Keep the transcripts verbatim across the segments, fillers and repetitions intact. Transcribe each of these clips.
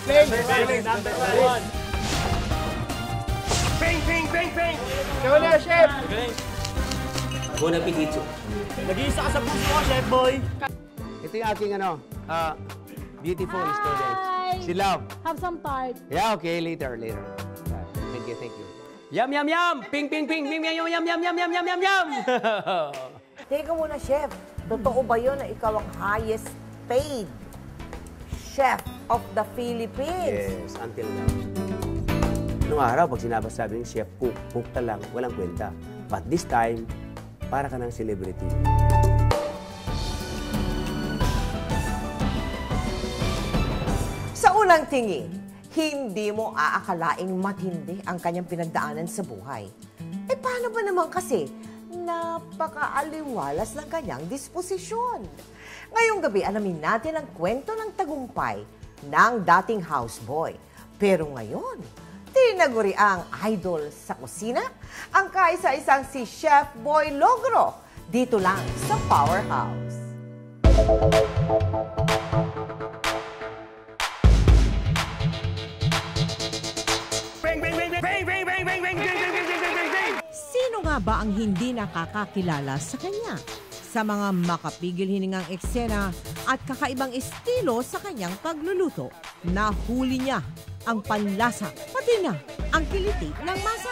Ping! Number one. Ping, ping, ping, ping! Ikaw na, Chef! Bon appetito. Nag-iisa ka sa puso ko, Chef Boy. Ito yung aking ano, uh, beautiful students. Si Love. Have some tart. Yeah, okay, later, later. Uh, thank you, thank you. Yum, yum, yum! Ping, ping, ping, ping, yum, yum, yum, yum, yum, yum, yum, yum! Teka muna, Chef. Totoo ba yun na ikaw ang highest paid chef of the Philippines? Yes, until now. Noong araw, pag sinabi-sabi ng chef, cook, cook ka lang, walang kwenta. But this time, para ka ng celebrity. Sa unang tingin, hindi mo aakalaing matindi ang kanyang pinagdaanan sa buhay. Eh paano ba naman kasi napakaaliwalas ng kanyang disposisyon? Ngayong gabi, alamin natin ang kwento ng tagumpay ng dating houseboy. Pero ngayon, tinaguri ang idol sa kusina, ang kaisa-isang si Chef Boy Logro, dito lang sa Powerhouse. Bang, bang, bang, bang, bang, bang, bang, bang, bang, bang, bang, bang, bang. Sino nga ba ang hindi nakakakilala sa kanya? Sa mga makapigil hiningang eksena at kakaibang estilo sa kanyang pagluluto, nahuli niya ang panlasa, pati na ang kiliti ng masa.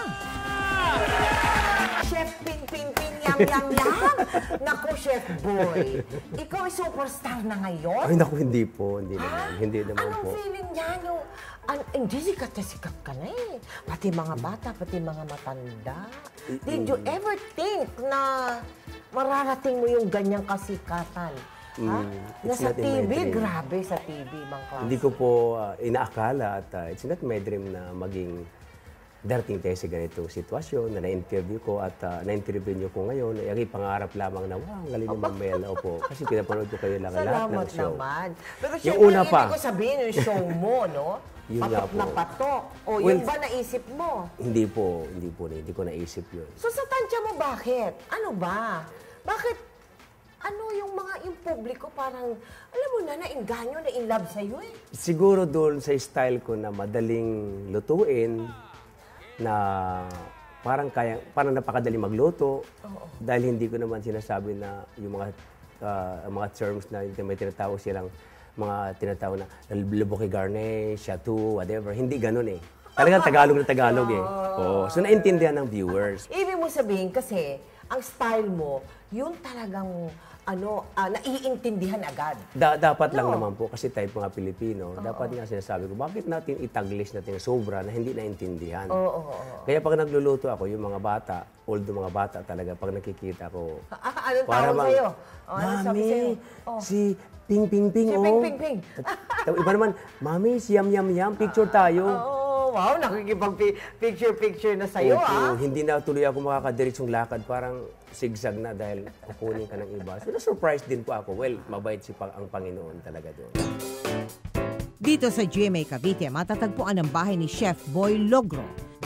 Chef Ping Ping Ping Yam Yam Yam! Naku, Chef Boy, ikaw ay superstar na ngayon? Ay, naku, hindi po. Hindi naman. Ha? Hindi naman Anong po. feeling niya? Yung, an, hindi sikat na sikat ka na eh. Pati mga bata, pati mga matanda. Did you ever think na mararating mo yung ganyang kasikatan? Ha? Mm, Na it's sa not T in my V, dream. grabe sa T V, bang klase. Hindi ko po uh, inaakala at uh, it's not my dream na maging darating tayo sa ganitong sitwasyon na na-interview ko at uh, na-interview niyo ko ngayon. Ay, ang pangarap lamang na, wow, ang galing ni Ma'am Mel. Opo, kasi pinapanood ko kayo lang lahat ng Salamat show. naman. Pero Yung syempre, una pa. hindi ko sabihin yung show mo, no? Yun nga Patok po. na patok. O, Well, yun ba naisip mo? Hindi po, hindi po, hindi ko naisip yun. So sa tansya mo, bakit? Ano ba? Bakit? Ano yung mga yung publiko parang, alam mo na, nainganyo, na-inlove sa'yo eh. Siguro doon sa style ko na madaling lutuin, na parang kaya, parang napakadali magluto. Oo. Dahil hindi ko naman sinasabi na yung mga uh, mga terms na may tinatawag silang mga tinatawag na luboki garnish, chateau, whatever. Hindi ganun eh. Talagang Tagalog na Tagalog eh. Oo. So naintindihan ng viewers. Ibig mo sabihin kasi, ang style mo, yun talagang, ano, ah, naiintindihan agad. Da- dapat lang No. naman po, kasi type mga Pilipino, dapat nga sinasabi ko, bakit natin itaglis natin sobra na hindi naintindihan? Oo, oo, oo. Kaya pag nagluluto ako, yung mga bata, although mga bata talaga, pag nakikita ko, Ah, anong para tawag bang, sa'yo? Oh, ano sabi Mami, sa'yo? Oh. si Ping Ping Ping, Si oh. Ping Ping Ping. Tapos iba naman, Mami, si Yam Yam Yam, picture tayo. Oh, wow, nakikipag-picture-picture na sa'yo, Opo, ah. hindi na tuloy ako makakadiretsong lakad, parang zigzag na dahil kukunin ka ng iba. So, na-surprise din po ako. Well, mabait si pa- ang Panginoon talaga doon. Dito sa G M A Cavite, matatagpuan ang bahay ni Chef Boy Logro.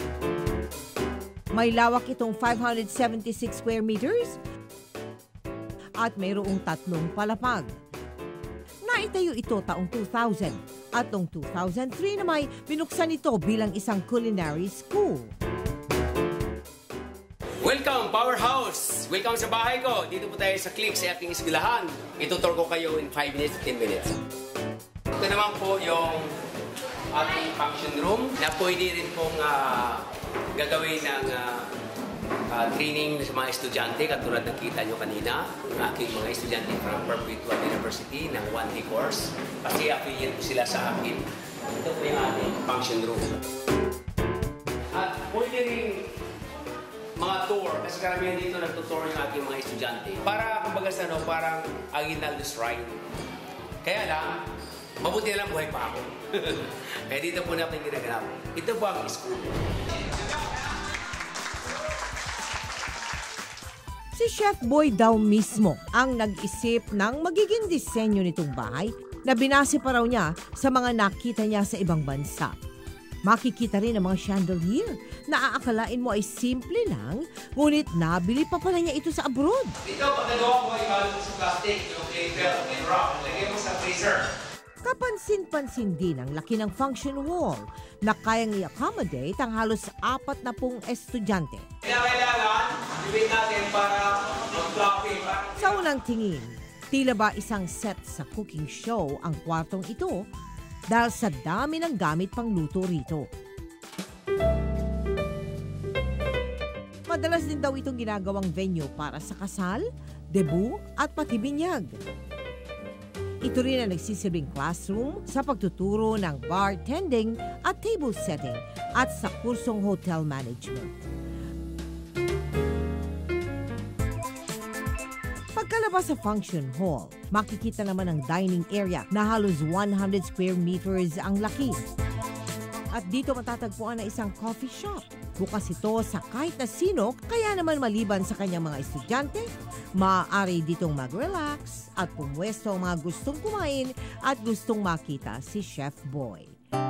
May lawak itong five hundred seventy-six square meters at mayroong tatlong palapag. Naitayo ito taong two thousand at noong two thousand three na may binuksan ito bilang isang culinary school. Welcome, Powerhouse! Welcome sa bahay ko. Dito po tayo sa Click sa aking eskwelahan. Itutur ko kayo in five minutes to ten minutes. Ito naman po yung ating function room na pwede rin pong uh, gagawin ng uh, uh, training sa mga estudyante katulad ng kita nyo kanina. Yung aking mga estudyante from Perpetual University ng one day course kasi affiliate po sila sa akin. Ito po yung ating function room. At pwede rin mga tour, kasi karamihan dito nagtutour yung aking mga estudyante. Para, kumbaga sa ano, parang Aguinaldo's Ride. Kaya lang, mabuti na lang buhay pa ako. Kaya dito po natin ginaganap. Ito po ang school. Si Chef Boy daw mismo ang nag-isip ng magiging disenyo nitong bahay na binase pa raw niya sa mga nakita niya sa ibang bansa. Makikita rin ang mga chandelier na aakalain mo ay simple lang, ngunit nabili pa pala niya ito sa abroad. Ito, pag nagawa mo ay kalat sa plastic, yung paper, yung rock, lagay mo sa freezer. Kapansin-pansin din ang laki ng function hall na kayang i-accommodate ang halos apat na pung estudyante. Kailangan, ibig natin para mag-floppy. Sa unang tingin, tila ba isang set sa cooking show ang kwartong ito dahil sa dami ng gamit pang luto rito. Madalas din daw itong ginagawang venue para sa kasal, debut at pati binyag. Ito rin ang nagsisilbing classroom sa pagtuturo ng bartending at table setting at sa kursong hotel management. Pagkalabas sa function hall, makikita naman ang dining area na halos one hundred square meters ang laki. At dito matatagpuan na isang coffee shop. Bukas ito sa kahit na sino, kaya naman maliban sa kanyang mga estudyante, maaari ditong mag-relax at pumwesto ang mga gustong kumain at gustong makita si Chef Boy.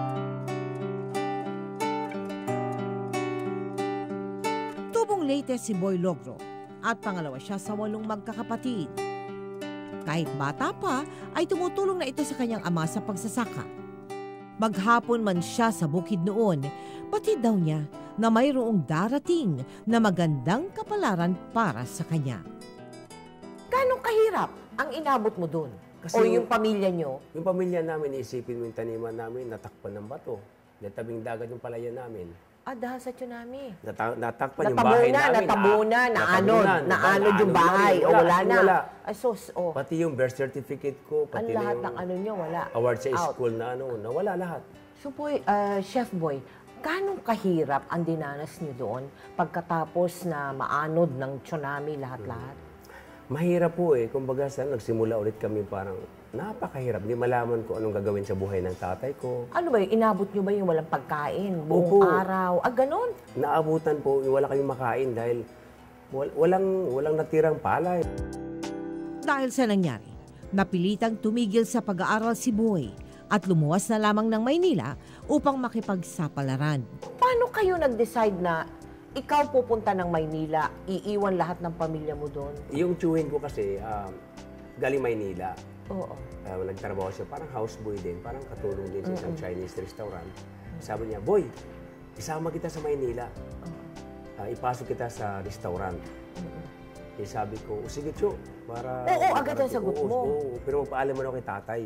Tubong Leyte si Boy Logro at pangalawa siya sa walong magkakapatid. Kahit bata pa, ay tumutulong na ito sa kanyang ama sa pagsasaka. Maghapon man siya sa bukid noon, pati daw niya na mayroong darating na magandang kapalaran para sa kanya. Gano'ng kahirap ang inabot mo doon? Kasi O yung pamilya nyo? Yung pamilya namin, isipin mo yung taniman namin, natakpan ng bato. Natabing dagat yung palayan namin. Ah, dahil sa tsunami. Nata- natakpan yung bahay Natabunan, namin. natabunan, Ah, naanod, natabunan. naanod yung Naanod na bahay. rin. O wala na. Wala. Ay, sos, oh. Pati yung birth certificate ko, Ang pati lahat na ng yung ano nyo, wala. award sa Out. school na ano, nawala lahat. So, boy, uh, Chef Boy, gano'ng kahirap ang dinanas nyo doon pagkatapos na maanod ng tsunami lahat-lahat? Mahirap po eh. Kumbaga sa nagsimula ulit kami parang napakahirap. Hindi malaman ko anong gagawin sa buhay ng tatay ko. Ano ba yun? Inabot nyo ba yung walang pagkain? Buong Opo. araw? Ah, ganon? Naabutan po, yung wala kayong makain dahil wal- walang, walang natirang palay. Dahil sa nangyari, napilitang tumigil sa pag-aaral si Boy at lumuwas na lamang ng Maynila upang makipagsapalaran. Paano kayo nag-decide na ikaw pupunta ng Maynila, iiwan lahat ng pamilya mo doon? Yung tiyuhin ko kasi, um, galing Maynila. Oo. Uh, nagtrabaho siya, parang houseboy din, parang katulong din sa isang Chinese restaurant. Sabi niya, Boy, isama kita sa Maynila. Uh, ipasok kita sa restaurant. Eh sabi ko, "O, sige Tiyo, para... Oo, para- agad ang sagot oo, mo. Oo, pero paalam mo na kay tatay.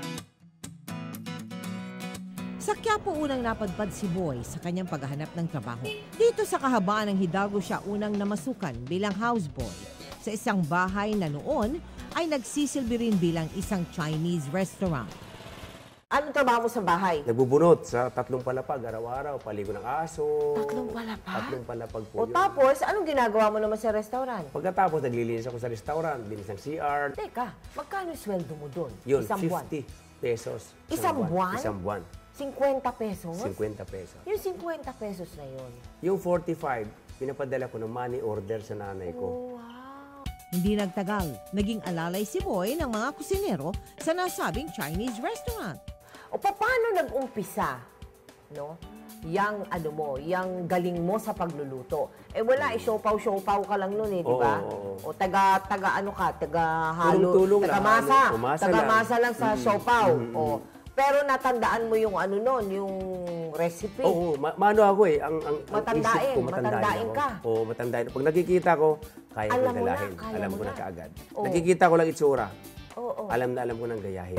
Sa Quiapo unang napadpad si Boy sa kanyang paghahanap ng trabaho. Dito sa kahabaan ng Hidalgo siya unang namasukan bilang houseboy sa isang bahay na noon ay nagsisilbi rin bilang isang Chinese restaurant. Anong trabaho mo sa bahay? Nagbubunot sa tatlong palapag, araw-araw, paligo ng aso. Tatlong palapag? Tatlong palapag po O yun. tapos, anong ginagawa mo naman sa restaurant? Pagkatapos, naglilinis ako sa restaurant, linis ng C R. Teka, magkano yung sweldo mo doon? Yun, Isang buwan? fifty pesos. Isang buwan? Isang buwan. fifty pesos? fifty pesos. Yung fifty pesos na yun. Yung forty-five, pinapadala ko ng money order sa nanay ko. Oh, wow. Hindi nagtagal, naging alalay si Boy ng mga kusinero sa nasabing Chinese restaurant. O paano nag-umpisa, no? Yang ano mo, yang galing mo sa pagluluto. Eh wala, eh, siopaw-siopaw ka lang nun eh, di ba? Oo, oo. O taga, taga ano ka, taga halo, Tulong-tulong taga lang, masa, ano, umasa taga lang. masa lang sa siopaw. O, pero natandaan mo yung ano nun, yung recipe. Oo, ma- maano ako eh. Ang, ang, ang Matandain, isip ko, matandain, matandain ako. ka. Oo, matandain. Pag nakikita ko, kaya ko Alam mo na, dalahin. kaya Alam mo ko na na. kaagad. Oo. Nakikita ko lang itsura. Oo. Alam na alam ko nang gayahin.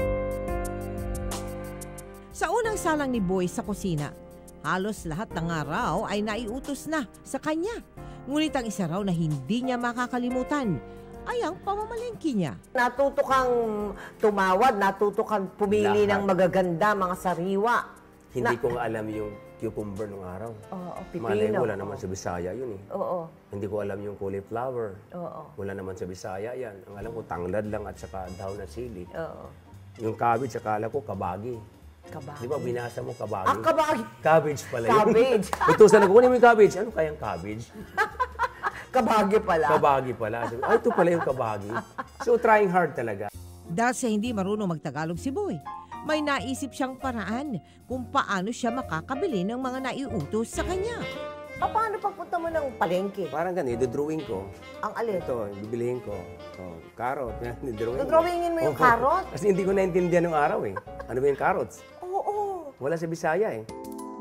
Sa unang salang ni Boy sa kusina, halos lahat ng araw ay naiutos na sa kanya. Ngunit ang isa raw na hindi niya makakalimutan ay ang pamamalengke niya. Natuto kang tumawad, natuto kang pumili Lahat. ng magaganda, mga sariwa. Hindi Na- ko nga alam yung cucumber nung araw. Oo, Malay pipino. mo, wala naman sa Bisaya yun eh. Oo, Hindi ko alam yung cauliflower. oo, Wala naman sa Bisaya yan. Ang alam ko, tanglad lang at saka dahon at sili. oo. Yung cabbage, akala ko kabagi. Kabagi. Di ba, binasa mo kabagi? Ah, kabagi. Cabbage pala yun. Cabbage. Utusan ako, kunin mo yung cabbage. Ano kayang cabbage? Kabagi pala. Kabagi pala. Sabi, ay, ito pala yung kabagi. So, trying hard talaga. Dahil sa hindi marunong magtagalog si Boy, may naisip siyang paraan kung paano siya makakabili ng mga naiutos sa kanya. Pa- Paano pagpunta mo ng palengke? Parang ganito, drawing ko. Ang alin? Ito, bibilihin ko. Oh, carrot. Drawing Dodrawingin mo yung carrot? Kasi hindi ko naintindihan nung araw eh. Ano ba yung carrots? Oo. Wala sa Bisaya eh.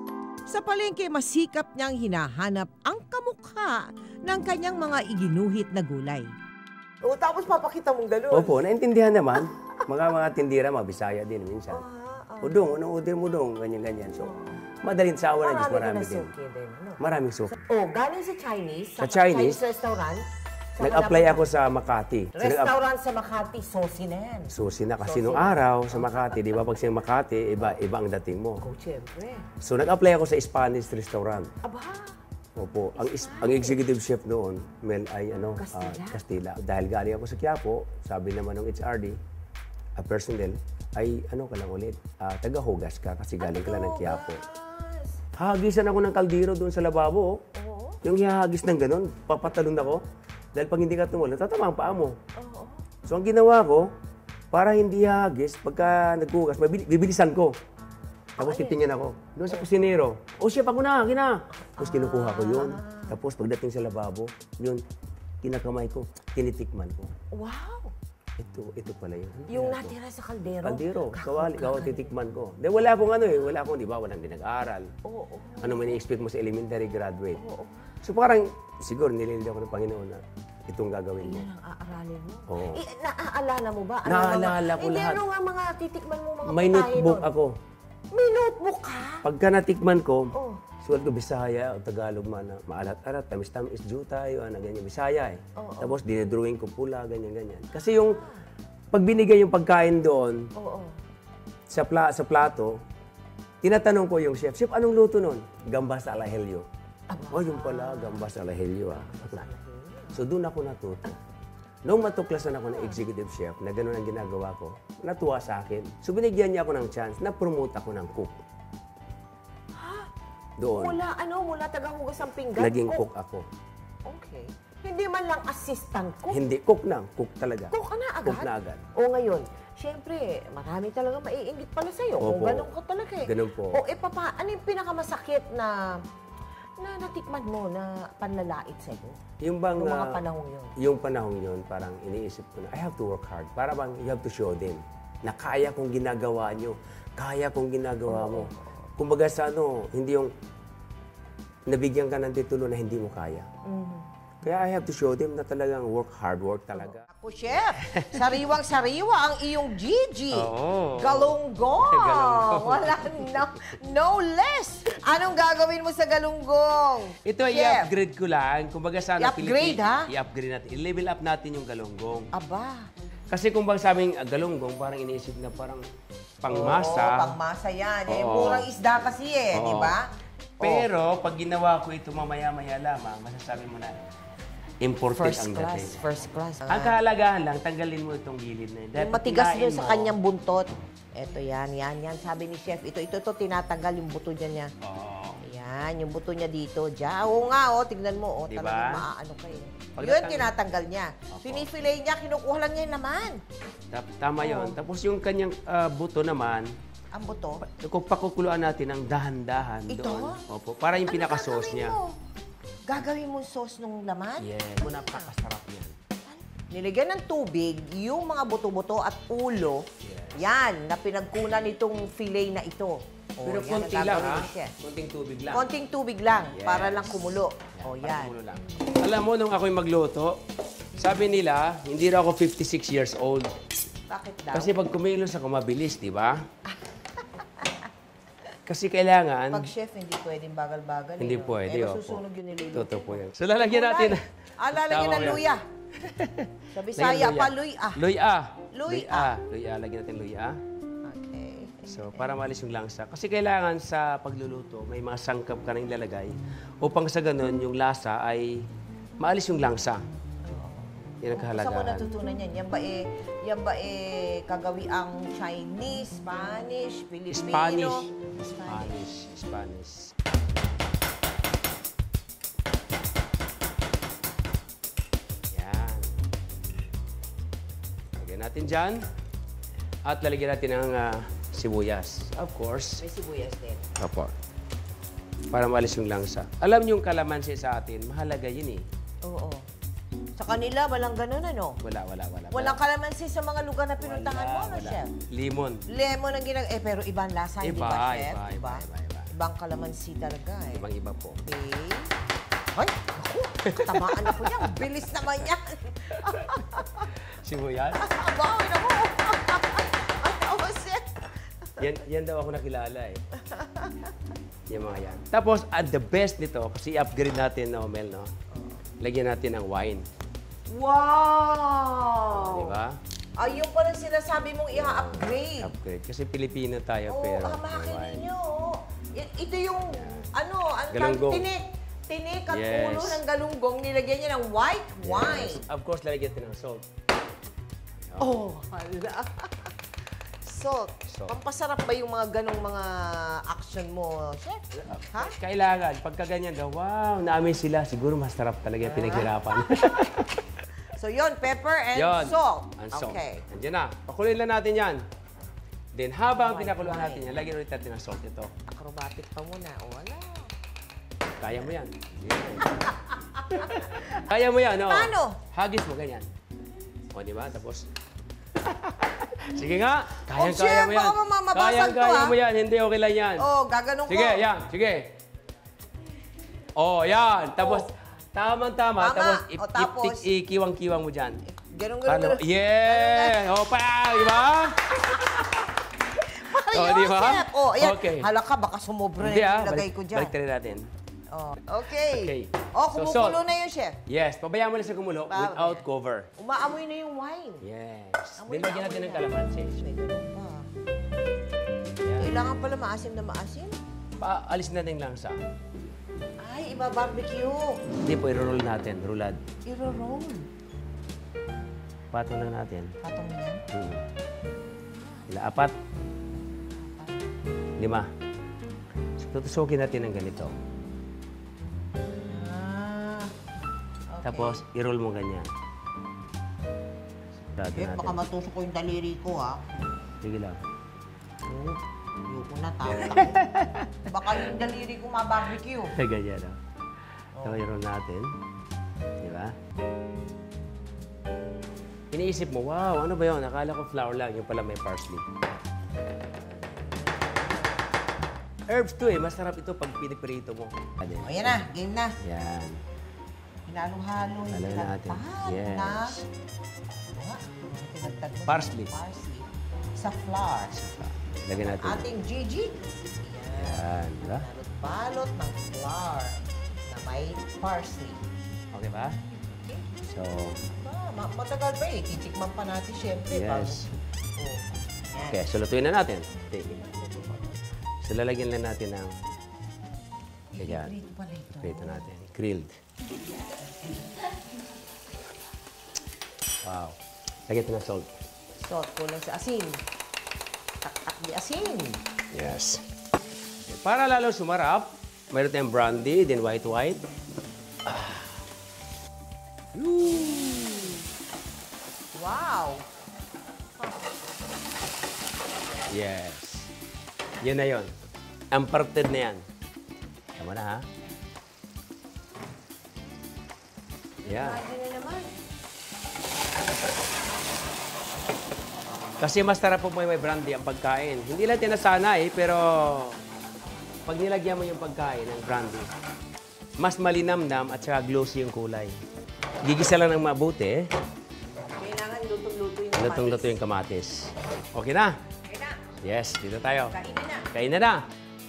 Sa palengke, masikap niyang hinahanap ang kamukha ng kanyang mga iginuhit na gulay. O, tapos papakita mong ganun. Opo, naintindihan naman. Mga mga tindira, mga Bisaya din minsan. Ah, O dong, anong order mo dong? Ganyan-ganyan. So, madaling sa awa ng Diyos, Marami marami din na din. suki din. Ano? Maraming soup. Oh, galing sa Chinese. Sa Chinese, restaurant. Saka Nag-apply napunta- ako sa Makati. So, nag-app- Restaurant sa Makati, Sosi na yan. Susi na kasi nung araw sa Makati, di ba pag sa Makati, iba, iba ang dating mo. Oh, syempre. So nag-apply ako sa Spanish restaurant. Aba, Opo, ang, is- ang executive chef noon, Mel, ay ano, ah, Castilla. Castilla. Dahil galing ako sa Quiapo, sabi naman ng H R D, a personnel, ay ano ka lang ulit, ah, taga-hugas ka kasi galing ka lang ng Quiapo. Hahagisan ako ng kaldero doon sa lababo. Oh. Yung hihagis ng ganun, papatalon ako. Dahil pag hindi ka tumulong, tatama ang paa mo. Oo. So ang ginawa ko, para hindi hahagis, pagka naghugas, mabili- bibilisan ko. Tapos titingin ako, doon sa kusinero. Oh, chef, ako na, kina. Tapos kinukuha ko yun. Tapos pagdating sa lababo, yun, kinakamay ko, tinitikman ko. Wow. Ito, ito pala yun. Yung natira sa kaldero. Kaldero, kawali, kawali, titikman ko. Dahil wala akong ano eh, wala akong, di ba, walang dinag-aral. Oo. oo. Ano man i-expect mo sa elementary graduate. So parang, siguro nililid ako ng Panginoon na itong gagawin mo. Yan ang aaralin mo. Oo. Eh, naaalala mo ba? Naaalala ko Hindi, lahat. ano nga mga titikman mo mga May putahe notebook nun? ako. May notebook ka? Pagka natikman ko, Oh. sulat ko Bisaya o Tagalog man na maalat-alat, tamis-tamis, due tayo, ano, ganyan, Bisaya eh. Tapos dinedrawing ko pula, ganyan-ganyan. Kasi yung, pag binigay yung pagkain doon, Oo. sa, pla sa plato, tinatanong ko yung chef, chef, anong luto nun? Gambas ala helio. Oh, yung pala, gambas ala helio ah. So doon ako natuto. Nung matuklasan ako ng executive chef na gano'n ang ginagawa ko, natuwa sa akin. So binigyan niya ako ng chance na promote ako ng cook. Doon. Mula ano, mula tagahugas ang pinggan. Naging cook ako. Okay. Hindi man lang assistant cook. Hindi, cook na. Cook talaga. Cook ka na agad? Cook na agad. O ngayon, syempre, marami talaga maiinggit pala sa'yo. Kung Opo. ganun ka talaga eh. Ganun po. O, eh, papa, ano yung pinakamasakit na na natikman mo na panlalait sa'yo? Yung bang... Yung mga ah, panahong yun. Yung panahong yun, parang iniisip ko na, I have to work hard. Para bang you have to show them na kaya kong ginagawa nyo. Kaya kong ginagawa mo. Kumbaga sa ano, hindi yung nabigyan ka ng titulo na hindi mo kaya. Kaya I have to show them na talagang work hard, work talaga. Ako, chef, sariwang-sariwa ang iyong Gigi. Oo. Galunggong. Galunggong. Wala, no, no less. Anong gagawin mo sa galunggong? Ito ay Chef? i-upgrade ko lang. Kumbaga sana I-upgrade, Pilipin- ha? I-upgrade natin. I-level up natin yung galunggong. Aba. Kasi kung bang sabing uh, galunggong, parang iniisip na parang pangmasa. Oo, pangmasa yan. Eh, Oo. murang isda kasi eh, Oo. di ba? Pero pag ginawa ko ito mamaya-maya lamang, masasabi mo na imported First ang class, dating. first class. Ang kahalagahan lang, tanggalin mo itong gilid na yun. Dahil Yung pag matigas kinain doon sa mo- kanyang buntot. Eto yan, yan, yan. Sabi ni chef, ito, ito, ito, tinatanggal yung buto niya niya. Oo. Yan, yung buto niya dito. Diyan. Oo nga, oh, tignan mo. Oh, Diba? talagang maaano kayo. Pag Yun, natang- tinatanggal niya. Opo. Pinifilay niya, kinukuha lang niya yung laman. Tap- Tama yun. Tapos yung kanyang ah, buto naman, Ang buto. kung pakukuluan natin ng dahan-dahan Ito? doon. Opo, para yung Ano pinaka-sauce gagawin niya. mo? Gagawin mo sauce nung laman? Yes. Napakasarap yan. Nilagyan ng tubig, yung mga buto-buto at ulo, yan, na pinagkunan nitong fillet na ito. O, Pero yan ang konti lang gagawin ha. ni chef. Konting tubig lang. Konting tubig lang, Yes. para lang kumulo. O, Para yan. kumulo lang. Alam mo, nung ako'y magluto, sabi nila, hindi raw ako fifty-six years old. Bakit daw? Kasi pag kumilos ako, mabilis, di ba? Kasi kailangan... Pag chef, hindi pwedeng bagal-bagal. Hindi eh, no? pwede, Eh, opo. masusunog yung niluluto. Totoo po yan. So, lalagyan natin... Ah, lalagyan Tama ng po yan. luya. Sa Bisaya pa, luya. Luya. Luya. Luya. Lagyan natin luya. Okay. So, para malis yung langsa. Kasi kailangan sa pagluluto, may mga sangkap ka na ilalagay upang sa ganun, yung lasa ay maalis yung langsa. Yan ang Saan mo kahalagahan. natutunan yan? Yan ba eh, yan ba eh kagawi ang Chinese, Spanish, Filipino? Spanish. Spanish. Spanish. Spanish. Yan. Lagyan natin dyan. At lalagyan natin ng ah, sibuyas. Of course. May sibuyas din. Opo. Para maalis yung langsa. Alam niyo yung kalamansi sa atin, mahalaga yun eh. Oo. Sa kanila, walang ganun, ano? Wala, wala, wala. Walang kalamansi sa mga lugar na pinuntahan mo, no, wala. chef? Lemon. Lemon ang ginag... Eh, pero ibang lasa, hindi Iba, ba, chef? iba, iba, iba, iba. Ibang kalamansi talaga, eh. Ibang iba po. Okay. Ay, naku, katamaan ako yan. Bilis naman yan. Sibuyas? Aba, ay, naku. Ano, chef? Yan, yan daw ako nakilala eh. Yung mga yan. Tapos, at the best nito, kasi i-upgrade natin, no, Mel, no? Lagyan natin ng wine. Wow! Di ba? Ayun pa rin sinasabi mong i-upgrade. Upgrade. Kasi Pilipino tayo, Oo, pero ah, may makakinin wine. nyo. I- Ito yung, ano, ang Galunggong. tinik. Tinik at Yes. ulo ng galunggong, nilagyan niya ng white wine. Yes. Of course, lalagyan natin ng salt. Oh, hala. Salt. Salt. Pampasarap ba yung mga ganong mga action mo, chef? Ha? Kailangan, pagka ganyan daw, wow, naamin sila. Siguro masarap talaga yung pinaghirapan. So yon, pepper and Yon. salt. And salt. Okay. Andiyan na. Pakuloyin lang natin yan. Then, habang White pinakuluan wine. natin yan, lagyan ulit natin ng salt ito. Acrobatic pa muna. O, wala. Kaya mo yan. Yan. Kaya mo yan, no? Paano? Hagis mo, ganyan. O, di ba? Tapos, sige nga. Oh, Kayang-kaya chef, mo yan. baka mamabasag to, Kayang-kaya ah. mo yan. Hindi, okay lang yan. Oh, gaganon ko. Sige, yan. Sige. Oh, yan. Tapos, tamang-tama. Tama. Tapos, O, tapos? ip- ip- ikiwang-kiwang mo dyan. Ganon, ganon, Ano? ganon. Yeah! O, pa! Di ba? Ayun, Oh, di ba? chef. Oh, ayan. Okay. Hala ka, baka sumobra na Hindi, yung ah. ilagay Balik, ko dyan. balik tayo natin. Oh, okay. Okay. Oh, So, kumukulo salt. na yun, chef. Yes, pabayaan mo lang sa kumulo Ba- without cover. Umaamoy na yung wine. Yes. Amoy Then, na, lagyan natin amoy ng na. kalamansi. May ganun pa. Yan. Kailangan pala maasim na maasim. Paalis natin lang sa. Ay, iba barbecue. Hindi po, i-roll natin. Rulad. Iro-roll. Patong lang natin. Patong mo yan. Hmm. Ila, apat. Lima. So, tutusukin natin ng ganito. Ah, okay. Tapos, i-roll mo ganyan. Dati Eh, baka natin. matusok ko yung daliri ko, ha? Sige lang. Oh, ayoko na, tatak. Baka yung daliri ko ma-barbecue. Ganyan, no? So, i-roll natin. Di ba? Iniisip mo, wow, ano ba yun? Akala ko flour lang. Yung pala may parsley. Herbs to eh. Masarap ito pag piniprito mo. O, yan na. Game na. Yan. Hinalo-halo yung Halo natin. pinagtad Yes. na... Ano nga? Yung pinagtad mo. Parsley. Parsley. Sa flour. Lagyan natin. Ating Gigi. Yan. Yan. Di ba? Balot ng flour na may parsley. Okay ba? Okay. So, Ah, ma- matagal pa eh. Titikman pa natin syempre. yes. Bago. Oh. Yan. Okay, so lutuin na natin. Okay. So, lalagyan lang natin ng ganyan. Prito pala ito. Prito natin. Grilled. Wow. Lagyan ito ng salt. Salt, kulang sa asin. Tak-tak di asin. Yes. Okay, para lalo sumarap, mayroon tayong brandy, then white-white. Wow! Yes. Yun na yun. Unparted na yan. Tama na, ha? Yan. Imagine na naman. Kasi mas sarap po may may brandy ang pagkain. Hindi lang tinasanay, pero pag nilagyan mo yung pagkain ng brandy, mas malinamnam at saka glossy yung kulay. Gigisa lang ng mabuti, Kailangan lutong-luto yung kamatis. lutong-luto yung kamatis. Okay na? Okay na. Yes, dito tayo. Kainin na. Kain na na.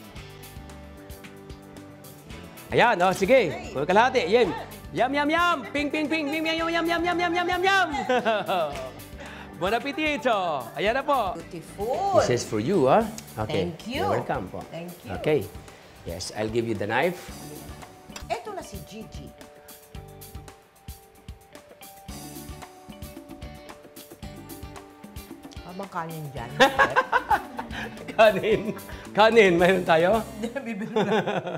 Ayan, oh, sige. Kung kalahati, yem. Yum, yum, yum. Ping, ping, ping. Yum, yum, yum, yum, yum, yum, yum, yum, yum. Bon appetito. Ayan na po. Beautiful. This is for you, ah. Okay. Thank you. You're welcome po. Thank you. Okay. Yes, I'll give you the knife. Ito na si Gigi. Habang kanin dyan. Kanin. Kanin. Mayroon tayo? Bibili na.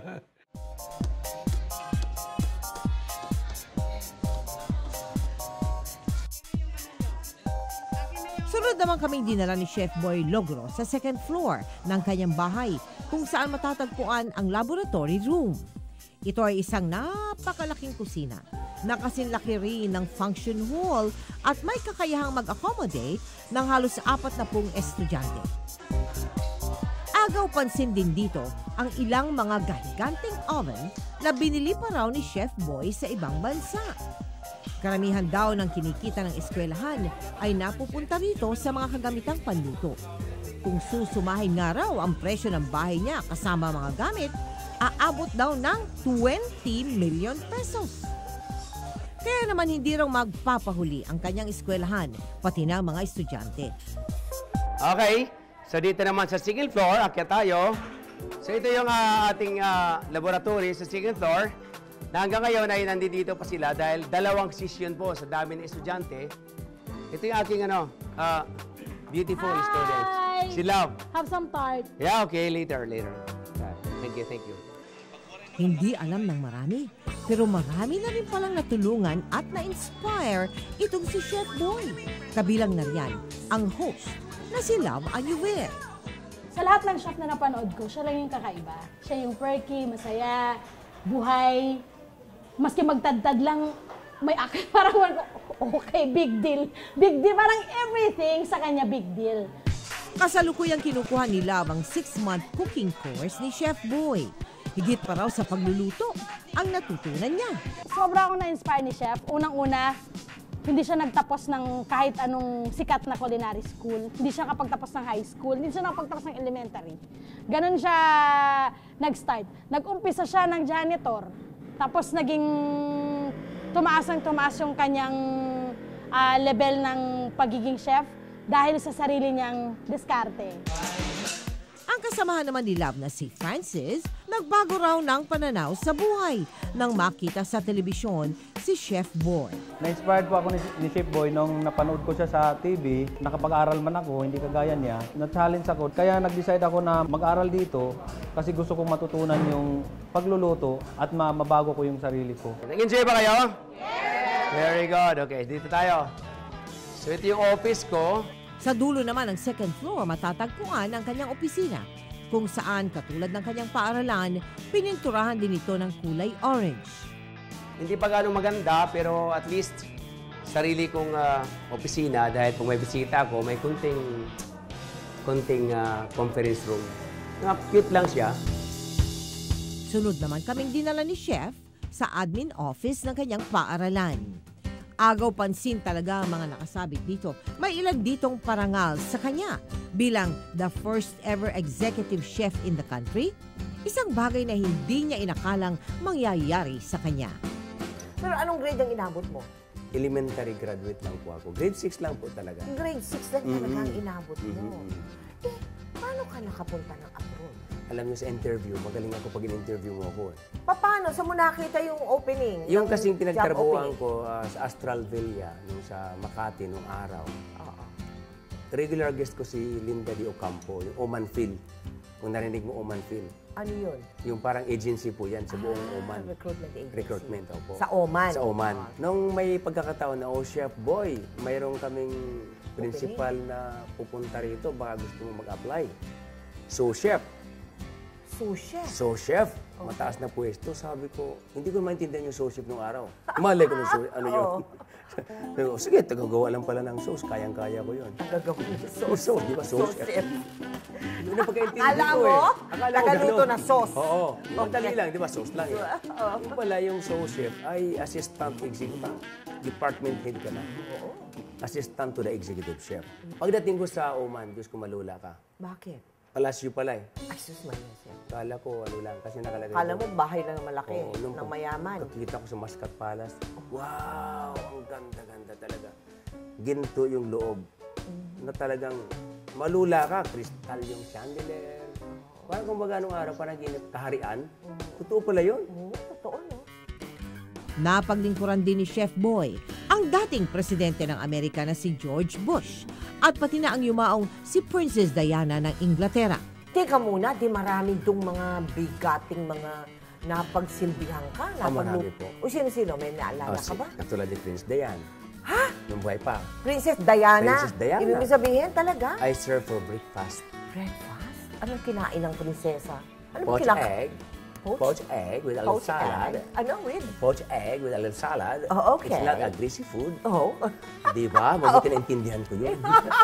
Sunod naman kaming dinala ni Chef Boy Logro sa second floor ng kanyang bahay kung saan matatagpuan ang laboratory room. Ito ay isang napakalaking kusina na kasinlaki rin ng function hall at may kakayahang mag-accommodate ng halos apat na pung estudyante. Agaw pansin din dito ang ilang mga gahiganting oven na binili pa raw ni Chef Boy sa ibang bansa. Karamihan daw ng kinikita ng eskwelahan ay napupunta rito sa mga kagamitang panluto. Kung susumahin nga raw ang presyo ng bahay niya kasama mga gamit, aabot daw ng twenty million pesos. Kaya naman hindi raw magpapahuli ang kanyang eskwelahan, pati na mga estudyante. Okay, so dito naman sa second floor, akyat tayo. So ito yung uh, ating uh, laboratory sa second floor. Na hanggang ngayon ay nandito pa sila dahil dalawang session po sa dami ng estudyante. Ito yung aking ano, uh, beautiful Hi! students. Si Love. Have some tart. Yeah, okay, later, later. Uh, thank you, thank you. Hindi alam ng marami, pero marami na rin palang natulungan at na-inspire itong si Chef Boy. Kabilang na riyan ang host na si Love Anyuver. Sa lahat ng chef na napanood ko, siya lang yung kakaiba. Siya yung perky, masaya, buhay. Maski magtadtad lang, may akin parang okay, big deal. Big deal, parang everything sa kanya big deal. Kasalukuyang kinukuha ni Love ang six-month cooking course ni Chef Boy. Higit pa raw sa pagluluto ang natutunan niya. Sobra akong na-inspire ni Chef. Unang-una, hindi siya nagtapos ng kahit anong sikat na culinary school. Hindi siya kapagtapos ng high school. Hindi siya nakapagtapos ng elementary. Ganon siya nag-start. Nag-umpisa siya ng janitor. Tapos naging tumaas ang tumaas yung kanyang uh, level ng pagiging chef dahil sa sarili niyang diskarte. Ang kasamahan naman ni Love na si Francis, nagbago raw ng pananaw sa buhay nang makita sa telebisyon si Chef Boy. Na-inspired po ako ni, ni Chef Boy nung napanood ko siya sa T V. Nakapag-aral man ako, hindi kagaya niya. Na-challenge ako. Kaya nag-decide ako na mag-aral dito kasi gusto kong matutunan yung pagluluto at mabago ko yung sarili ko. Nag-enjoy ba kayo? Yes! Very good. Okay, dito tayo. So ito yung office ko. Sa dulo naman ng second floor, matatagpuan ang kanyang opisina, kung saan katulad ng kanyang paaralan, pininturahan din ito ng kulay orange. Hindi pa gano'ng maganda, pero at least sarili kong uh, opisina dahil kung may bisita ako, may kunting, kunting uh, conference room. Nga, cute lang siya. Sunod naman kaming dinala ni Chef sa admin office ng kanyang paaralan. Agaw pansin talaga ang mga nakasabit dito. May ilan ditong parangal sa kanya bilang the first ever executive chef in the country. Isang bagay na hindi niya inakalang mangyayari sa kanya. Pero anong grade ang inabot mo? Elementary graduate lang po ako. Grade six lang po talaga. Grade six lang talaga ang Mm-hmm. inabot mo. Mm-hmm. Eh, paano ka nakapunta ng abroad? Alam niyo sa interview, magaling ako pag in-interview mo ako. Eh. Paano? Sa mo nakita yung opening? Yung ng kasing job pinagtrabuhan opening? ko uh, sa Astral Villa, nung sa Makati nung araw. Oo. Regular guest ko si Linda Di Ocampo, yung Oman Phil. Kung narinig mo Oman Phil. Ano yun? Yung parang agency po yan sa buong Ah, Oman. recruitment agency. Recruitment, opo. Sa Oman? Sa Oman. Ah. Nung may pagkakataon na, oh Chef Boy, mayroong kaming principal na pupunta rito, baka gusto mo mag-apply. So, Chef. Sous chef? So, Chef, mataas na pwesto. Sabi ko, hindi ko maintindihan yung sauce chef nung araw. Malay ko nung sauce, ano yun. Sabi ko, sige, tagagawa lang pala ng sauce. Kayang-kaya ko yun. Gagawin yung Sauce, sauce. sauce, di ba? Sauce Sauce chef. chef. Yun ang pagkaintindi Akala ko mo, eh. Akala ko tagaluto ganun. na sauce. Oo. Madali Okay. lang, di ba? Sauce lang eh. Yung pala yung sauce chef ay assistant executive. Department head ka na. Assistant to the executive chef. Pagdating ko sa Oman, Diyos ko malula ka. Bakit? Palasyo pala eh. Ay, sus, maya chef. Kala ko ano lang, kasi nakalagay. Kala mo doon. bahay lang malaki, Oo, nung ng pag- mayaman. Pagkita ko sa Muscat Palace, wow, ang ganda-ganda talaga. Ginto yung loob. Na talagang malula ka, kristal yung chandelier. Parang kumbaga nung araw, parang ginit kaharian. Totoo pala yun. Oo, totoo, no? Napaglingkuran din ni Chef Boy ang dating presidente ng Amerika na si George Bush at pati na ang yumaong si Princess Diana ng Inglaterra. Teka muna, di marami dong mga bigating mga napagsilbihan ka. Ah, marami napaglu- po. O sino-sino? May naalala Oh, ka si- ba? Katulad ni Prince Diane. Ha? Nung buhay pa. Princess Diana? Princess Diana. Ibig mo sabihin talaga? I serve for breakfast. Breakfast? Anong kinain ng prinsesa? Ano ba Poached kinaka- egg, Poached? Poached egg with a little Poached salad. egg? Ano with? Poached egg with a little salad. Oh, okay. It's not a greasy food. Oh. Di ba? Mabuti naintindihan ko yun.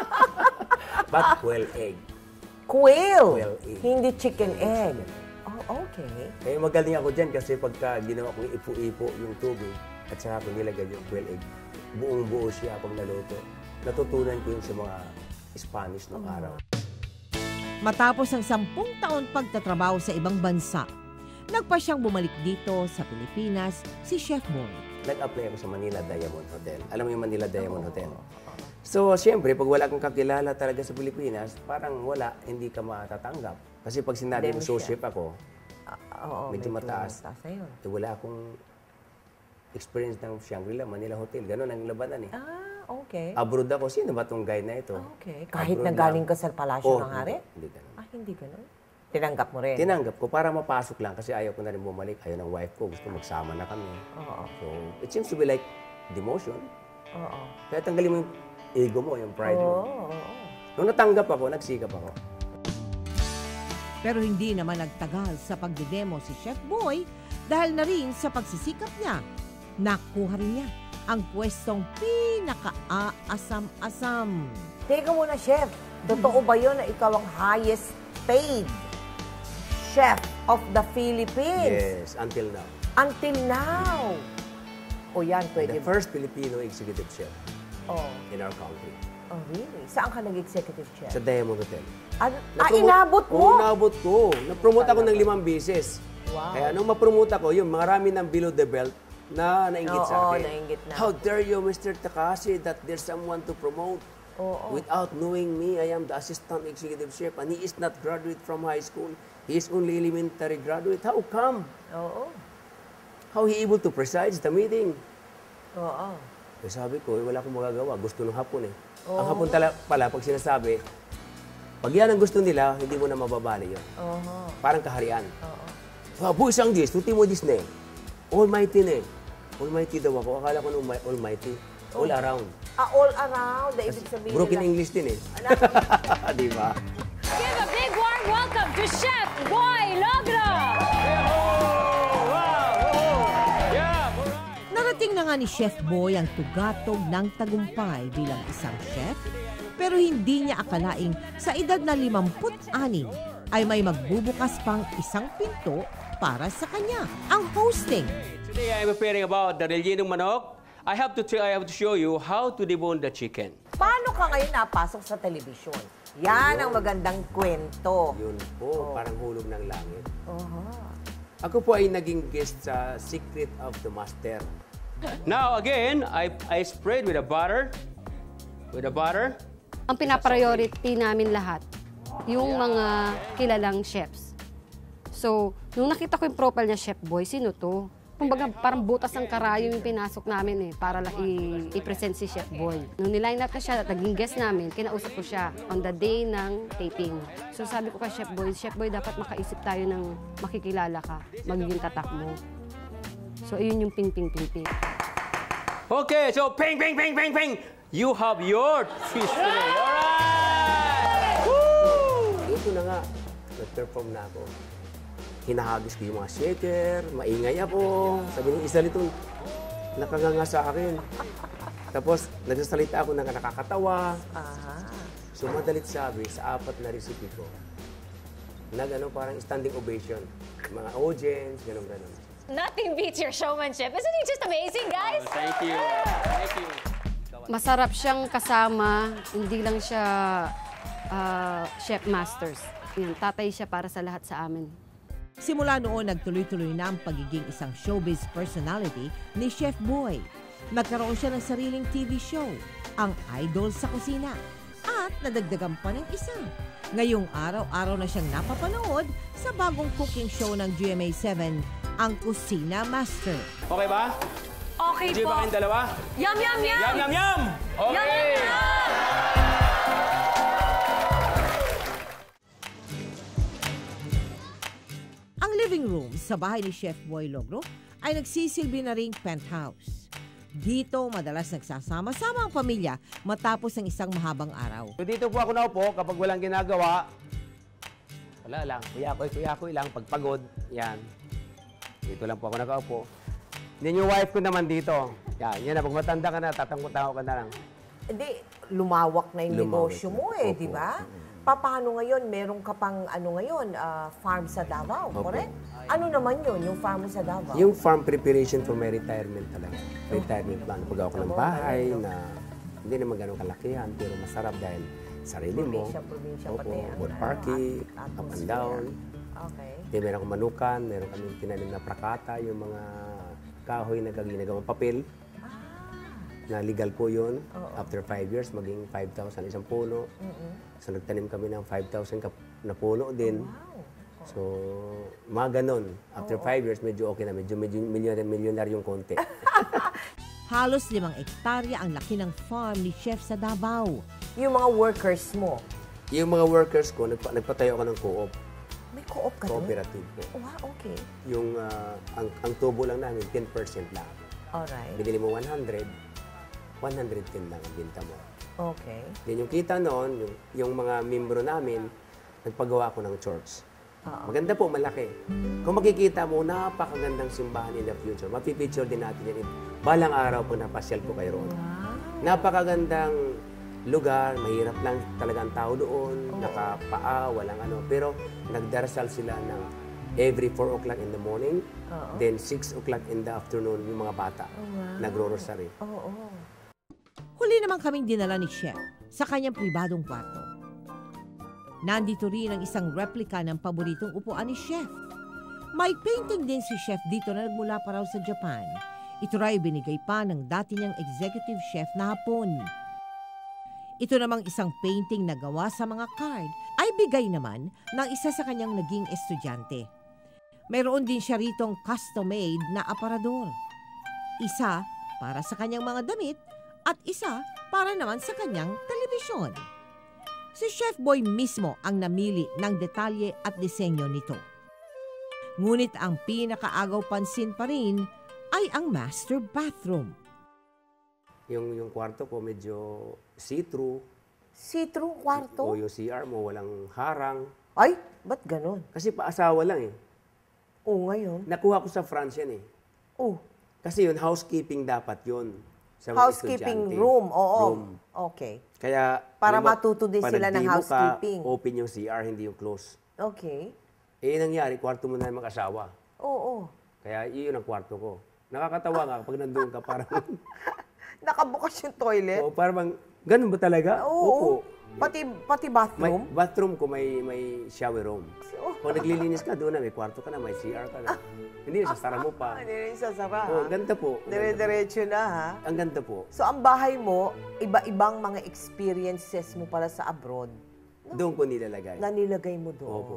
But quail egg. Quail. Quail egg. Hindi chicken egg. Oh, okay. Eh, magaling ako dyan kasi pagka ginawa kong ipo-ipo yung tubig at saka ko nilagay yung quail egg, buong-buo siya pag naluto. Natutunan ko yun sa mga Spanish noong araw. Matapos ang sampung taon pagtatrabaho sa ibang bansa, nagpa siyang bumalik dito sa Pilipinas si Chef Boy. Nag-apply ako sa Manila Diamond Hotel. Alam mo yung Manila Diamond Hotel? So, siyempre, pag wala kang kakilala talaga sa Pilipinas, parang wala, hindi ka matatanggap. Kasi pag sinabi mo sous chef ako, Ah, oo, medyo mataas. mataas na yun. Eh, wala akong experience ng Shangri-La, Manila Hotel. Ganon ang labanan eh. Ah, okay. Abroad ako, sino ba tong guy na ito? Okay. Kahit Abroad na galing lang. ka sa Palasyo Oh, ng Hari? Hindi ganun. Ah, hindi ganun. Tinanggap mo rin? Tinanggap ko para mapasok lang kasi ayaw ko na rin bumalik. Ayaw ng wife ko, gusto magsama na kami. Oo. So, it seems to be like demotion. Oo. Kaya tanggalin mo yung ego mo, yung pride Oo. mo. oo. Nung natanggap ako, nagsikap ako. Pero hindi naman nagtagal sa pagdedemo si Chef Boy dahil na rin sa pagsisikap niya. Nakuha rin niya ang pwestong pinaka-aasam-asam. Teka muna, Chef. Totoo ba yun na ikaw ang highest paid chef of the Philippines? Yes, until now. Until now. O yan, pwede The first Filipino executive chef Oh. in our country. Oh, really? Saan ka nag-executive chef? Sa Diamond Hotel. Ano? Ah, Na-promote- inabot mo? Oo, inabot ko. Na-promote ako ng limang beses. Wow. Kaya nung ma-promote ako, yung marami ng below the belt na nainggit sa Oo, akin. nainggit na. How dare you, Mister Takashi, that there's someone to promote? Oo. Without knowing me, I am the assistant executive chef and he is not graduate from high school. He is only elementary graduate. How come? Oo. How he able to preside the meeting? Oo. Eh, sabi ko, eh, wala akong magagawa. Gusto ng hapon eh. Ang hapon tala, pala, pag sinasabi, pag yan ang gusto nila, hindi mo na mababali yun. Oo. Parang kaharian. Oo. Wow, buhay sang Diyos, tuti mo Diyos na eh. Almighty na eh. Almighty daw ako. Akala ko nung Almighty. All around. Ah, all around. Na ibig sabihin Broken nila. English din eh. Di ba? Give a big warm welcome to Chef Boy Logro! Narating na nga ni Chef Boy ang tugatog ng tagumpay bilang isang chef, pero hindi niya akalaing sa edad na limamput anim ay may magbubukas pang isang pinto para sa kanya, ang hosting. Today I am preparing about the rellenong manok. I have to I have to show you how to debone the chicken. Paano ka ngayon napasok sa telebisyon? Yan ang magandang kwento. Yun po, parang hulog ng langit. Oho. Ako po ay naging guest sa Secret of the Master. Now again, I I spread with a butter. With a butter. Ang pinapriority namin lahat, yung mga kilalang chefs. So, nung nakita ko yung profile niya, Chef Boy, sino to? Kumbaga, parang butas ng karayo yung pinasok namin eh, para lang i- i-present si Chef Boy. Nung niline up na siya at naging guest namin, kinausap ko siya on the day ng taping. So sabi ko kay Chef Boy, Chef Boy, dapat makaisip tayo ng makikilala ka, magiging tatak mo. So, ayun yung ping-ping-ping-ping. Okay, so ping, ping, ping, ping, ping. You have your fish fillet. Alright! Woo! Ito na nga, nag-perform na ako. Hinahagis ko yung mga shaker, maingay ako. Sabi niya, isa nito, nakanganga sa akin. Tapos, nagsasalita ako na nakakatawa. Aha. So, madalit sabi, sa apat na recipe ko, nag ano, parang standing ovation. Mga audience, gano'n-gano'n. Nothing beats your showmanship. Isn't he just amazing, guys? Thank you. Thank you. Masarap siyang kasama, hindi lang siya ah, chef masters. Yan, tatay siya para sa lahat sa amin. Simula noon, nagtuloy-tuloy na ang pagiging isang showbiz personality ni Chef Boy. Nagkaroon siya ng sariling T V show, ang Idol sa Kusina. At nadagdagan pa ng isa. Ngayong araw-araw na siyang napapanood sa bagong cooking show ng G M A seven, ang Kusina Master. Okay ba? Okay Enjoy po. ba kayong dalawa? Yum, yum, yum! Yum, yum, yum! Okay! Yum, yum, yum! Ang living room sa bahay ni Chef Boy Logro ay nagsisilbi na ring penthouse. Dito madalas nagsasama-sama ang pamilya matapos ang isang mahabang araw. So, dito po ako naupo kapag walang ginagawa. Wala lang, kuya-koy, kuya-koy lang, pagpagod, yan. Dito lang po ako nakaupo. Then yung wife ko naman dito. Yan, yan na. Pag matanda ka na, tatangko-tangko ka na lang. Hindi, lumawak na yung Lumawak negosyo na. mo eh, Opo. di ba? Paano ngayon? Meron ka pang ano ngayon, ah, farm sa Davao, Opo. correct? Ano naman yun, yung farm sa Davao? Yung farm preparation for my retirement talaga. Retirement plan. Pag ako ng bahay na hindi naman ganun kalakihan, pero masarap dahil sarili mo. Probinsya, probinsya Opo, pati ang, wood ano, parking, at- up and atmosphere. down. Okay. Then meron akong manukan, meron kaming tinanim na prakata, yung mga kahoy na ginagawang papel. Na legal po yun. After five years, maging five thousand isang puno. So nagtanim kami ng five thousand kap- na puno din. So, mga ganon. After five years, medyo okay na. Medyo, medyo millionaire, millionaire yung konti. Halos limang ektarya ang laki ng farm ni Chef sa Davao. Yung mga workers mo, Yung mga workers ko, nagpa- nagpatayo ako ng co-op. may co-op ka doon? Cooperative po. Wow, okay. Yung, ah, ang, ang tubo lang namin, ten percent lang. Alright. Binili mo one hundred, one hundred ten lang ang binta mo. Okay. Then yung kita noon, yung, yung mga membro namin, nagpagawa ako ng church. Maganda po, malaki. Kung makikita mo, napakagandang simbahan in the future. Mapipicture din natin yan. Balang araw po napasyal po kayo roon. Napakagandang lugar, mahirap lang talaga ang tao doon, nakapaa, walang ano. Pero nagdarasal sila ng every four o'clock in the morning, then six o'clock in the afternoon yung mga bata. Nagro-rosary. Oo. Huli naman kaming dinala ni Chef sa kanyang pribadong kwarto. Nandito rin ang isang replika ng paboritong upuan ni Chef. May painting din si Chef dito na nagmula pa raw sa Japan. Ito raw binigay pa ng dati niyang executive chef na Hapon. Ito namang isang painting na gawa sa mga card ay bigay naman ng isa sa kanyang naging estudyante. Mayroon din siya ritong custom-made na aparador. Isa para sa kanyang mga damit at isa para naman sa kanyang telebisyon. Si Chef Boy mismo ang namili ng detalye at disenyo nito. Ngunit ang pinakaagaw pansin pa rin ay ang master bathroom. Yung, yung kwarto ko medyo see-through. See-through kwarto? O yung C R mo, walang harang. Ay, ba't ganun? Kasi paasawa lang eh. Oo, ngayon. Nakuha ko sa France yan eh. Oh, Kasi yun, housekeeping dapat yun. Sa mga housekeeping estudyante. room, oo. Room. Okay. Kaya, Para yung ma- matuto din pag sila ng nag-demo ka, housekeeping. open yung C R, hindi yung close. Okay. Eh, nangyari, kwarto mo na yung mag-asawa. Oo. Kaya yun ang kwarto ko. Nakakatawa nga pag nandun ka, parang, Nakabukas yung toilet? o parang, ganun ba talaga? Oo. Opo. Pati, pati May bathroom? bathroom ko, may may shower room. Oh. Kung naglilinis ka, doon na, may kwarto ka na, may C R ka na. Hindi, sasara mo pa. Hindi rin sasara, Oh, ha? ganda po. Ganda po. Dire-diretso na, ha? Ang ganda po. So, ang bahay mo, iba-ibang mga experiences mo pala sa abroad Doon ko nilalagay. na nilagay mo doon. Opo.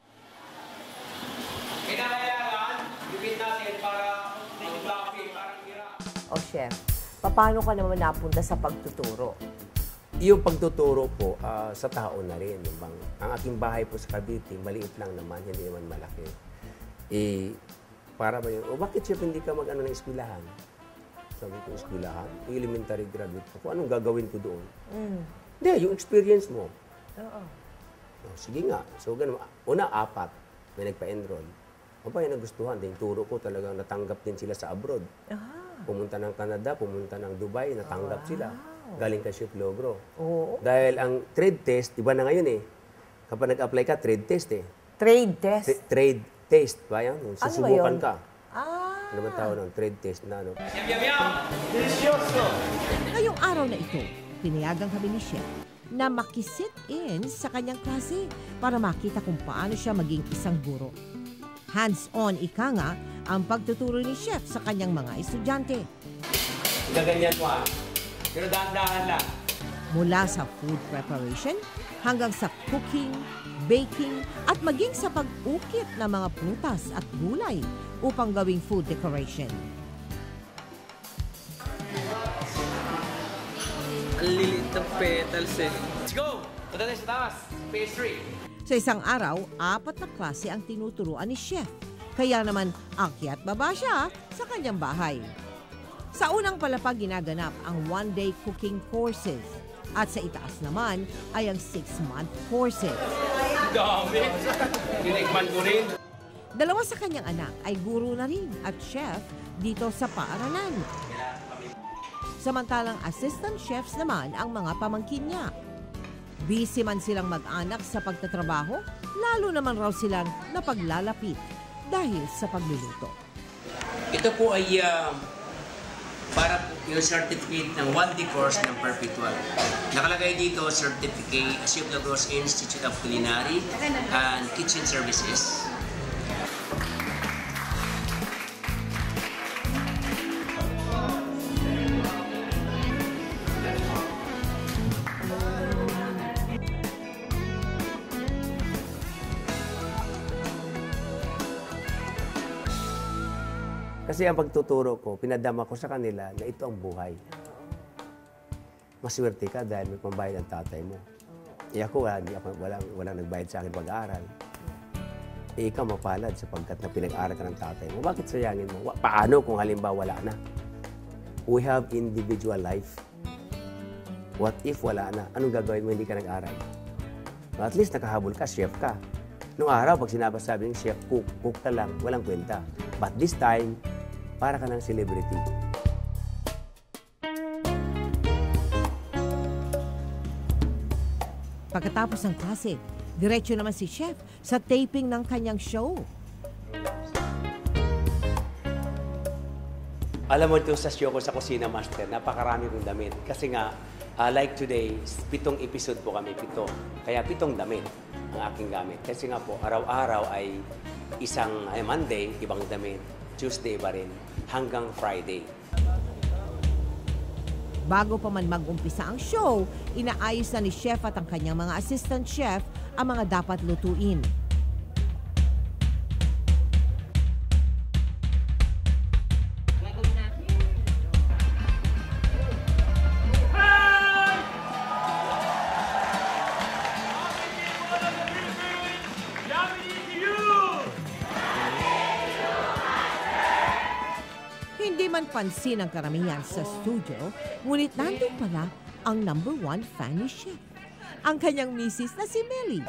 Kinakailangan, gawin natin para mag-fluffy, parang hira. O, chef, paano ka naman napunta sa pagtuturo? Yung pagtuturo po ah, sa tao na rin. Yung bang, ang aking bahay po sa Cavite, maliit lang naman, hindi naman malaki. Eh, para ba yun? O bakit chef hindi ka mag-ano ng eskwelahan? Sabi ko, eskwelahan? Elementary graduate ko. Anong gagawin ko doon? Mm. Hindi, yung experience mo. Oo. Oh, sige nga. So, ganun. Una, apat. May nagpa-enroll. O ba yung nagustuhan? Yung turo ko talagang natanggap din sila sa abroad. Ah. Pumunta ng Canada, pumunta ng Dubai, natanggap sila. Galing kay Chef Logro. Oo. Dahil ang trade test, iba na ngayon eh. Kapag nag-apply ka, trade test eh. Trade test? Tra- trade test, ba yan? Ano ba Susubukan yun? ka. Ah. Ano naman tawag nun? Trade test na ano. Yum, yum, yum! Delicioso! Ngayong araw na ito, pinayagan kami ni Chef na makisit in sa kanyang klase para makita kung paano siya maging isang guro. Hands-on ika nga ang pagtuturo ni Chef sa kanyang mga estudyante. Gaganyan mo ah. Pero dahan-dahan lang. Mula sa food preparation hanggang sa cooking, baking at maging sa pag-ukit ng mga prutas at gulay upang gawing food decoration. Ang lilit ng petals eh. Let's go! Punta tayo sa taas. Pastry. Sa isang araw, apat na klase ang tinuturuan ni Chef. Kaya naman, akyat baba siya sa kanyang bahay. Sa unang palapag ginaganap ang one-day cooking courses. At sa itaas naman ay ang six-month courses. Dami. Tinikman ko rin. Dalawa sa kanyang anak ay guro na rin at chef dito sa paaralan. Samantalang assistant chefs naman ang mga pamangkin niya. Busy man silang mag-anak sa pagtatrabaho, lalo naman raw silang napaglalapit dahil sa pagluluto. Ito po ay uh, para po yung certificate ng one day course ng Perpetual. Nakalagay dito, certificate, Chef Lagros Institute of Culinary and Kitchen Services. Kasi ang pagtuturo ko, pinadama ko sa kanila na ito ang buhay. Maswerte ka dahil may pambayad ang tatay mo. E ako, wala, walang, walang nagbayad sa akin pag-aaral. E ikaw mapalad sapagkat na pinag-aaral ka ng tatay mo. Bakit sayangin mo? Paano kung halimbawa wala na? We have individual life. What if wala na? Anong gagawin mo hindi ka nag-aral? At least nakahabol ka, chef ka. Noong araw, pag sinasabi ng chef, cook, cook ka lang, walang kwenta. But this time, para ka ng celebrity. Pagkatapos ng klase, diretso naman si chef sa taping ng kanyang show. Alam mo ito sa show ko sa Kusina Master, napakarami kong damit. Kasi nga, uh, like today, pitong episode po kami, pito. Kaya pitong damit ang aking gamit. Kasi nga po, araw-araw ay isang ay Monday, ibang damit. Tuesday pa rin, hanggang Friday. Bago pa man mag-umpisa ang show, inaayos na ni chef at ang kanyang mga assistant chef ang mga dapat lutuin. Hindi man pansin ang karamihan sa studio, ngunit nandun pala ang number one fan ni chef, ang kanyang misis na si Melly.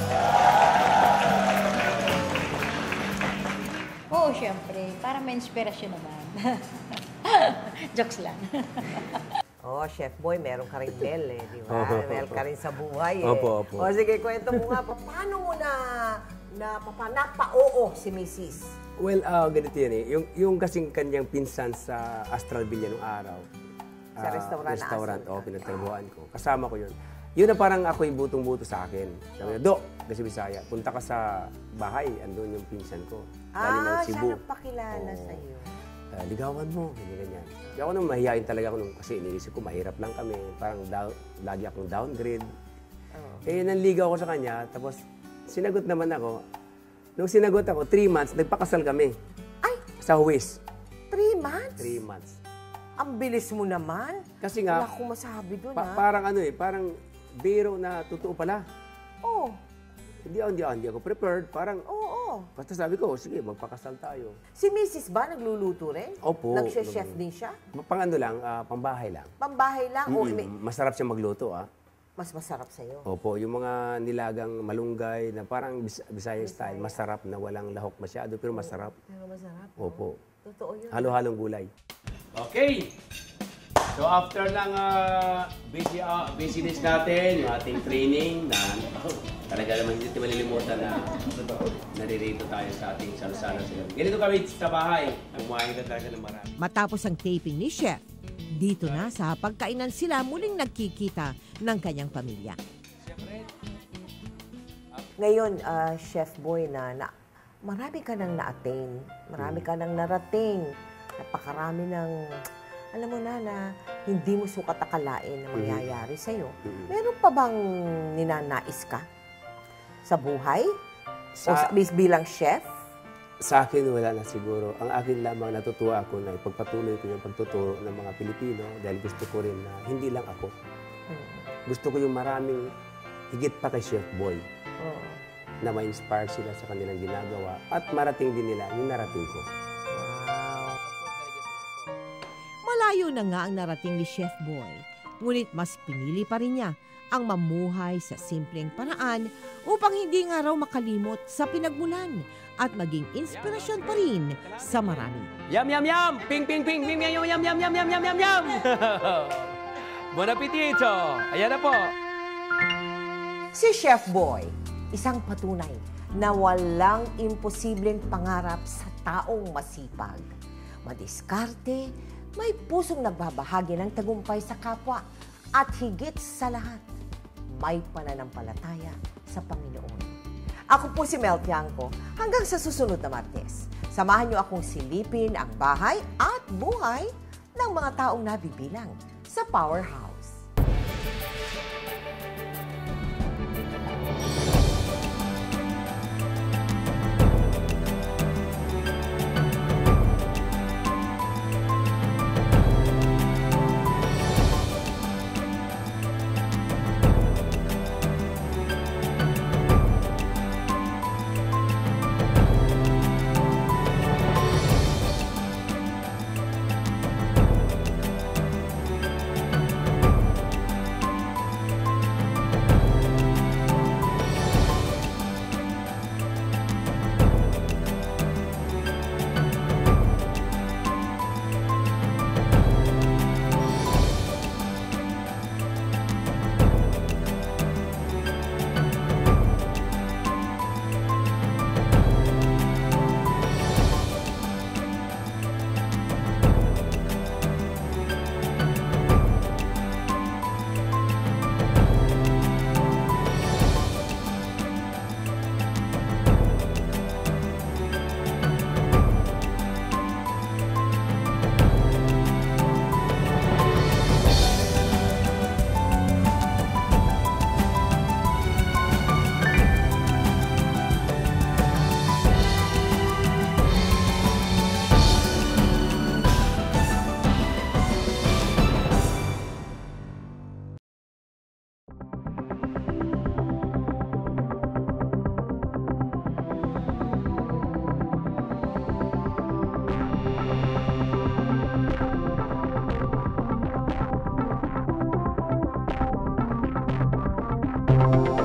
Oo, syempre. Para may inspirasyon naman. Jokes lang. Oh, Chef Boy, meron ka rin Mel eh, di ba? Opo, Mel opo. ka rin sa buhay eh. Opo, opo. O sige, kwento mo nga, pa- paano mo na, na, pa, napa-oo si Missus? Well, uh, ganito yan eh. Yung, yung kasing kanyang pinsan sa Astral Villa nung araw. Sa ah, restaurant na Restaurant, Astral. oh, pinagtrabuhan ko. Kasama ko yun. Yun na parang ako'y butong-buto sa akin. Sabi niya, Dok, kasi Bisaya, punta ka sa bahay, andun yung pinsan ko. Galing ng Ah, Cebu. siya nagpakilala Oo. sa'yo. Uh, ligawan mo, ganyan, ganyan. Di ako nung mahihayin talaga ako nung, kasi iniisip ko, mahirap lang kami. Parang down, lagi akong downgrade. Oh. Eh, nanligaw ako sa kanya, tapos sinagot naman ako. Nung sinagot ako, three months, nagpakasal kami. Ay! Sa Huwis. Three months? Three months. Ang bilis mo naman. Kasi nga, Wala akong masabi doon, pa- ha? parang ano eh, parang biro na totoo pala. Oo. Hindi ako, hindi ako, hindi ako prepared. Parang, Oo. basta sabi ko, sige, magpakasal tayo. Si Missus ba, nagluluto rin? Opo. Nag-chef din siya? Pang ano lang, ah, pambahay lang. Pambahay lang? O Mm-mm. may- Masarap siya magluto, ah. mas masarap sa'yo? Opo, yung mga nilagang malunggay na parang Bis- Bisaya style, masarap na walang lahok masyado, pero masarap. Pero masarap. Opo. Totoo yun. Halo-halong gulay. Okay. So after ng uh, busy, uh, busyness natin, yung ating training na oh, talaga naman hindi malilimutan na naririto tayo sa ating salusalo. Ganito kami sa bahay. Kumain ka talaga ng marami. Matapos ang taping ni chef, dito na sa pagkainan sila muling nagkikita ng kanyang pamilya. Ngayon, ah, Chef Boy, na, na marami ka nang na-attain, marami ka nang narating, napakarami ng, alam mo na, na hindi mo sukat akalain na mangyayari sa'yo. Meron pa bang ninanais ka sa buhay? Sa- o sa, bis- bilang chef? Sa akin, wala na siguro. Ang akin lamang natutuwa ako na ipagpatuloy ko yung pagtuturo ng mga Pilipino dahil gusto ko rin na hindi lang ako. Gusto ko yung maraming higit pa kay Chef Boy Oo. na ma-inspire sila sa kanilang ginagawa at marating din nila yung narating ko. Wow. Malayo na nga ang narating ni Chef Boy. Ngunit mas pinili pa rin niya ang mamuhay sa simpleng paraan upang hindi nga raw makalimot sa pinagmulan at maging inspirasyon pa rin sa marami. Yum, yum, yum! Ping, ping, ping, ping, yum, yum, yum, yum, yum, yum, yum, yum! Bon appetito! Ayan na po! Si Chef Boy, isang patunay na walang imposibleng pangarap sa taong masipag. Madiskarte, may pusong nagbabahagi ng tagumpay sa kapwa at higit sa lahat, may pananampalataya sa Panginoon. Ako po si Mel Tiangco. Hanggang sa susunod na Martes, samahan niyo akong silipin ang bahay at buhay ng mga taong nabibilang sa Powerhouse. Thank you.